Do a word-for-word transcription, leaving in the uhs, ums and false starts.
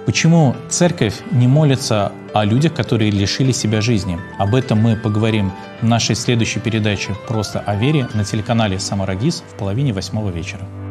Почему церковь не молится о людях, которые лишили себя жизни? Об этом мы поговорим в нашей следующей передаче «Просто о вере» на телеканале «Самарагис» в половине восьмого вечера.